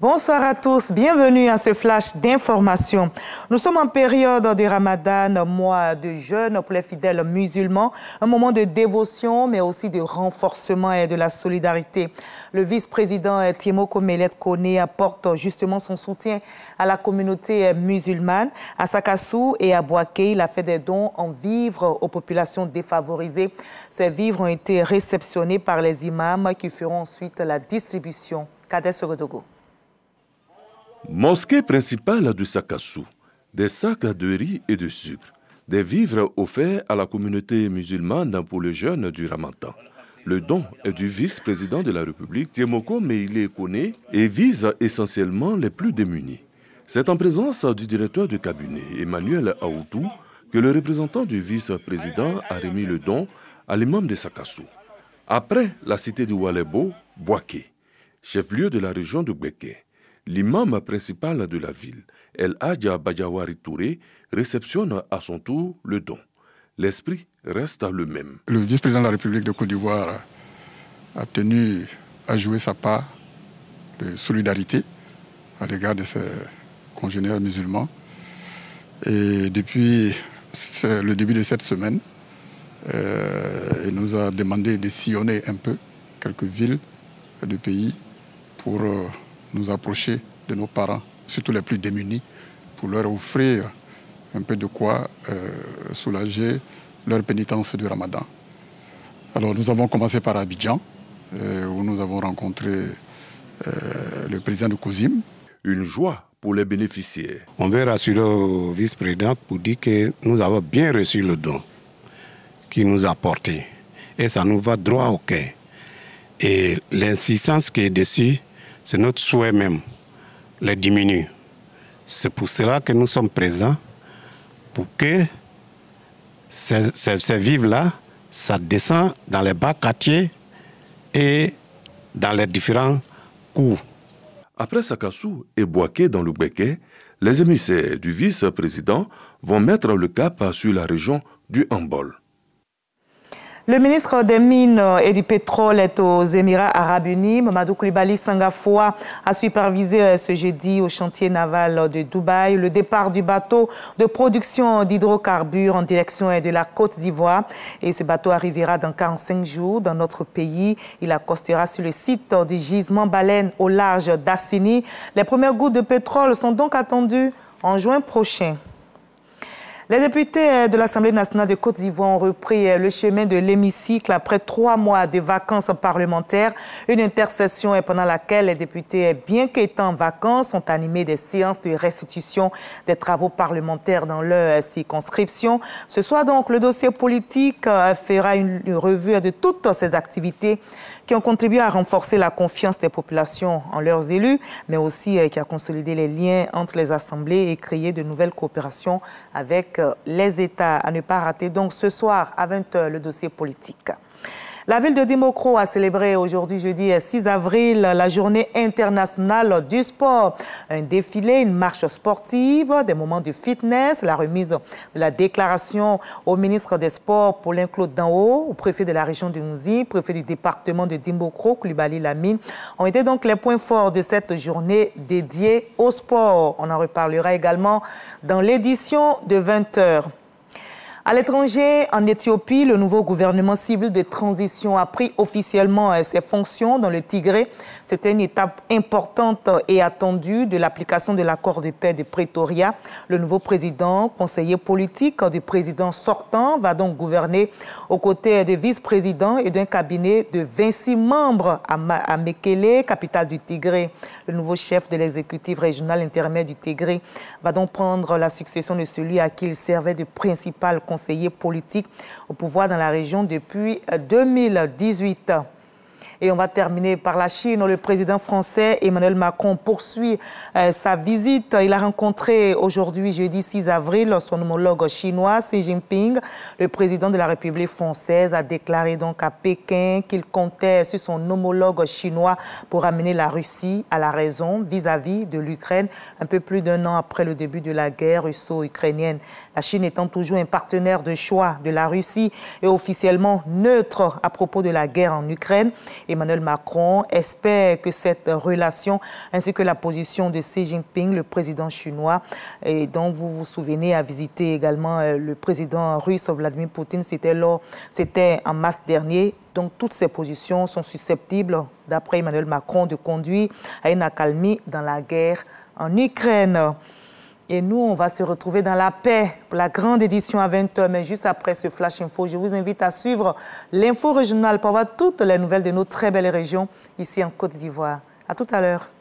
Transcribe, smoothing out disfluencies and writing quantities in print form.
Bonsoir à tous, bienvenue à ce flash d'information. Nous sommes en période de Ramadan, mois de jeûne pour les fidèles musulmans, un moment de dévotion mais aussi de renforcement et de la solidarité. Le vice-président Tiemoko Melet Kone apporte justement son soutien à la communauté musulmane. À Sakassou et à Boaké, il a fait des dons en vivres aux populations défavorisées. Ces vivres ont été réceptionnés par les imams qui feront ensuite la distribution. Kadès Sogodogo. Mosquée principale de Sakassou, des sacs de riz et de sucre, des vivres offerts à la communauté musulmane pour le jeûne du Ramadan. Le don est du vice-président de la République, Tiemoko Meile Kone, et vise essentiellement les plus démunis. C'est en présence du directeur de cabinet, Emmanuel Aoutou, que le représentant du vice-président a remis le don à l'imam de Sakassou. Après la cité de Oualebo, Boaké, chef-lieu de la région de Gbeke, l'imam principal de la ville, El Hadja Badiawari Touré, réceptionne à son tour le don. L'esprit reste le même. Le vice-président de la République de Côte d'Ivoire a tenu à jouer sa part de solidarité à l'égard de ses congénères musulmans. Et depuis le début de cette semaine, il nous a demandé de sillonner un peu quelques villes du pays pour nous approcher de nos parents, surtout les plus démunis, pour leur offrir un peu de quoi soulager leur pénitence du Ramadan. Alors nous avons commencé par Abidjan, où nous avons rencontré le président de COSIM. Une joie pour les bénéficiaires. On veut rassurer au vice-président pour dire que nous avons bien reçu le don qu'il nous a apporté. Et ça nous va droit au cœur. Et l'insistance qui est dessus, c'est notre souhait même, les diminuer. C'est pour cela que nous sommes présents, pour que ces vivres-là, ça descend dans les bas quartiers et dans les différents cours. Après Sakassou et Boaké dans le Gbeke, les émissaires du vice-président vont mettre le cap sur la région du Hambol. Le ministre des Mines et du Pétrole est aux Émirats Arabes Unis. Mamadou Koulibaly Sangafoua a supervisé ce jeudi au chantier naval de Dubaï le départ du bateau de production d'hydrocarbures en direction de la Côte d'Ivoire. Et ce bateau arrivera dans 45 jours dans notre pays. Il accostera sur le site du gisement baleine au large d'Assini. Les premières gouttes de pétrole sont donc attendues en juin prochain. Les députés de l'Assemblée nationale de Côte d'Ivoire ont repris le chemin de l'hémicycle après 3 mois de vacances parlementaires. Une intercession pendant laquelle les députés, bien qu'étant en vacances, ont animé des séances de restitution des travaux parlementaires dans leur circonscription. Ce soir donc, le dossier politique fera une revue de toutes ces activités qui ont contribué à renforcer la confiance des populations en leurs élus, mais aussi qui a consolidé les liens entre les assemblées et créé de nouvelles coopérations avec les États. À ne pas rater donc ce soir à 20h le dossier politique. La ville de Dimokro a célébré aujourd'hui, jeudi 6 avril, la journée internationale du sport. Un défilé, une marche sportive, des moments de fitness, la remise de la déclaration au ministre des Sports, Paulin Claude Danho, au préfet de la région de Mouzi, préfet du département de Dimokro, Koulibaly Lamine, ont été donc les points forts de cette journée dédiée au sport. On en reparlera également dans l'édition de 20h. À l'étranger, en Éthiopie, le nouveau gouvernement civil de transition a pris officiellement ses fonctions dans le Tigré. C'était une étape importante et attendue de l'application de l'accord de paix de Pretoria. Le nouveau président, conseiller politique du président sortant, va donc gouverner aux côtés des vice-présidents et d'un cabinet de 26 membres à Mekele, capitale du Tigré. Le nouveau chef de l'exécutif régional intermédiaire du Tigré va donc prendre la succession de celui à qui il servait de principal conseiller politique au pouvoir dans la région depuis 2018. Et on va terminer par la Chine. Le président français Emmanuel Macron poursuit sa visite. Il a rencontré aujourd'hui, jeudi 6 avril, son homologue chinois Xi Jinping. Le président de la République française a déclaré donc à Pékin qu'il comptait sur son homologue chinois pour amener la Russie à la raison vis-à-vis de l'Ukraine, un peu plus d'1 an après le début de la guerre russo-ukrainienne. La Chine étant toujours un partenaire de choix de la Russie et officiellement neutre à propos de la guerre en Ukraine. Emmanuel Macron espère que cette relation ainsi que la position de Xi Jinping, le président chinois, et dont vous vous souvenez, a visité également le président russe Vladimir Poutine, c'était en mars dernier. Donc toutes ces positions sont susceptibles, d'après Emmanuel Macron, de conduire à une accalmie dans la guerre en Ukraine. Et nous, on va se retrouver dans la paix pour la grande édition à 20h. Mais juste après ce Flash Info, je vous invite à suivre l'info régionale pour voir toutes les nouvelles de nos très belles régions ici en Côte d'Ivoire. À tout à l'heure.